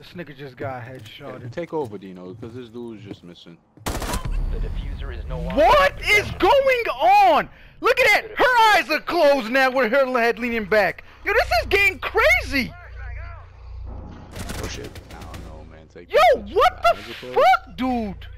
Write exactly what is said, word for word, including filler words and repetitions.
This nigga just got headshotted. Yeah, take over, Dino, because this dude's just missing. The diffuser is no longer. What is going on? Look at that! Her eyes are closed now with her head leaning back. Yo, this is getting crazy! Oh shit. I don't know, man. Take Yo, what the fuck, dude?